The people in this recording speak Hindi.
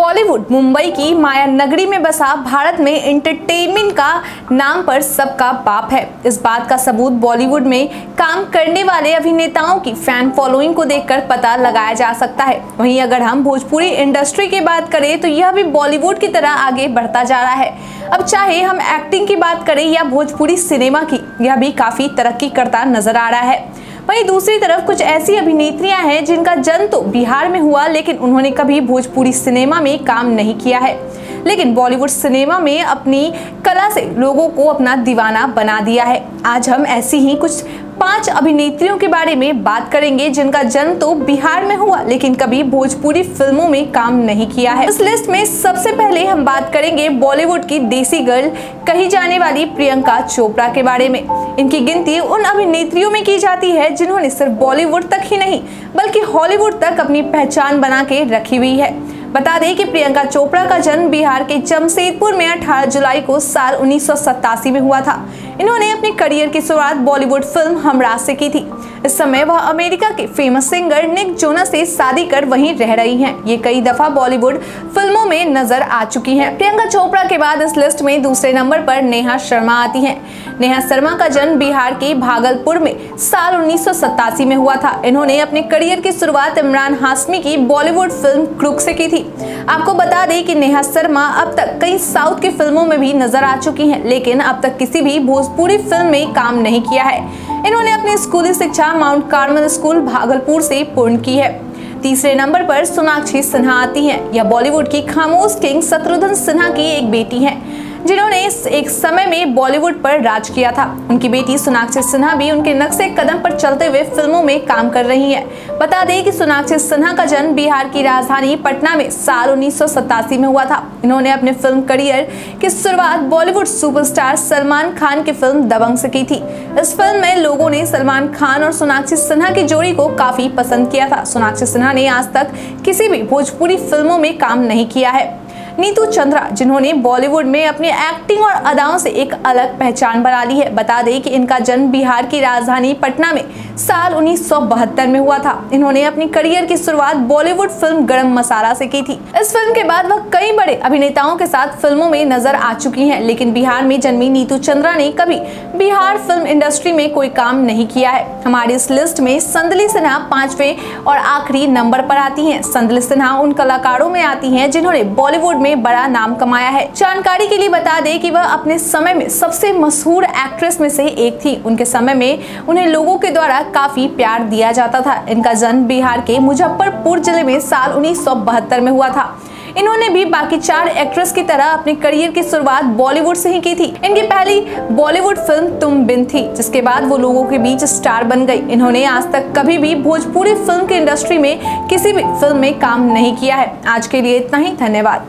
बॉलीवुड मुंबई की माया नगरी में बसा भारत में एंटरटेनमेंट का नाम पर सबका बाप है। इस बात का सबूत बॉलीवुड में काम करने वाले अभिनेताओं की फैन फॉलोइंग को देखकर पता लगाया जा सकता है। वहीं अगर हम भोजपुरी इंडस्ट्री की बात करें तो यह भी बॉलीवुड की तरह आगे बढ़ता जा रहा है। अब चाहे हम एक्टिंग की बात करें या भोजपुरी सिनेमा की, यह भी काफी तरक्की करता नजर आ रहा है। वहीं दूसरी तरफ कुछ ऐसी अभिनेत्रियां हैं जिनका जन्म तो बिहार में हुआ, लेकिन उन्होंने कभी भोजपुरी सिनेमा में काम नहीं किया है, लेकिन बॉलीवुड सिनेमा में अपनी कला से लोगों को अपना दीवाना बना दिया है। आज हम ऐसी ही कुछ 5 अभिनेत्रियों के बारे में बात करेंगे जिनका जन्म तो बिहार में हुआ, लेकिन कभी भोजपुरी फिल्मों में काम नहीं किया है। इस लिस्ट में सबसे पहले हम बात करेंगे बॉलीवुड की देसी गर्ल कही जाने वाली प्रियंका चोपड़ा के बारे में। इनकी गिनती उन अभिनेत्रियों में की जाती है जिन्होंने सिर्फ बॉलीवुड तक ही नहीं बल्कि हॉलीवुड तक अपनी पहचान बना के रखी हुई है। बता दें कि प्रियंका चोपड़ा का जन्म बिहार के जमशेदपुर में 18 जुलाई को साल 1987 में हुआ था। इन्होंने अपने करियर की शुरुआत बॉलीवुड फिल्म हमराज से की थी। इस समय वह अमेरिका के फेमस सिंगर निक जोनस से शादी कर वहीं रह रही हैं। ये कई दफा बॉलीवुड फिल्मों में नजर आ चुकी हैं। प्रियंका चोपड़ा के बाद इस लिस्ट में दूसरे नंबर पर नेहा शर्मा आती हैं। नेहा शर्मा का जन्म बिहार के भागलपुर में साल 1987 में हुआ था। इन्होंने अपने करियर की शुरुआत इमरान हाशमी की बॉलीवुड फिल्म क्रूक से की थी। आपको बता दें कि नेहा शर्मा अब तक कई साउथ की फिल्मों में भी नजर आ चुकी हैं, लेकिन अब तक किसी भी भोजपुरी फिल्म में काम नहीं किया है। इन्होंने अपनी स्कूली शिक्षा माउंट कार्मल स्कूल भागलपुर से पूर्ण की है। तीसरे नंबर पर सोनाक्षी सिन्हा आती हैं। यह बॉलीवुड की खामोश किंग शत्रुघ्न सिन्हा की एक बेटी है जिन्होंने एक समय में बॉलीवुड पर राज किया था। उनकी बेटी सोनाक्षी सिन्हा भी उनके नक्शे कदम पर चलते हुए फिल्मों में काम कर रही है। बता दें कि सोनाक्षी सिन्हा का जन्म बिहार की राजधानी पटना में साल 1987 में हुआ था। इन्होंने अपने फिल्म करियर की शुरुआत बॉलीवुड सुपरस्टार सलमान खान की फिल्म दबंग से की थी। इस फिल्म में लोगों ने सलमान खान और सोनाक्षी सिन्हा की जोड़ी को काफी पसंद किया था। सोनाक्षी सिन्हा ने आज तक किसी भी भोजपुरी फिल्मों में काम नहीं किया है। नीतू चंद्रा, जिन्होंने बॉलीवुड में अपनी एक्टिंग और अदाओं से एक अलग पहचान बना ली है। बता दें कि इनका जन्म बिहार की राजधानी पटना में साल 1972 में हुआ था। इन्होंने अपनी करियर की शुरुआत बॉलीवुड फिल्म गरम मसाला से की थी। इस फिल्म के बाद वह कई बड़े अभिनेताओं के साथ फिल्मों में नजर आ चुकी हैं, लेकिन बिहार में जन्मी नीतू चंद्रा ने कभी बिहार फिल्म इंडस्ट्री में कोई काम नहीं किया है। हमारी इस लिस्ट में संदली सिन्हा 5वें और आखिरी नंबर पर आती हैं। संदली सिन्हा उन कलाकारों में आती हैं जिन्होंने बॉलीवुड में बड़ा नाम कमाया है। जानकारी के लिए बता दें कि वह अपने समय में सबसे मशहूर एक्ट्रेस में से एक थी। उनके समय में उन्हें लोगों के द्वारा काफी प्यार दिया जाता था। इनका जन्म बिहार के मुजफ्फरपुर जिले में साल 1972 में हुआ था। इन्होंने भी बाकी 4 एक्ट्रेस की तरह अपने करियर की शुरुआत बॉलीवुड से ही की थी। इनकी पहली बॉलीवुड फिल्म तुम बिन थी, जिसके बाद वो लोगों के बीच स्टार बन गई। इन्होंने आज तक कभी भी भोजपुरी फिल्म की इंडस्ट्री में किसी भी फिल्म में काम नहीं किया है। आज के लिए इतना ही, धन्यवाद।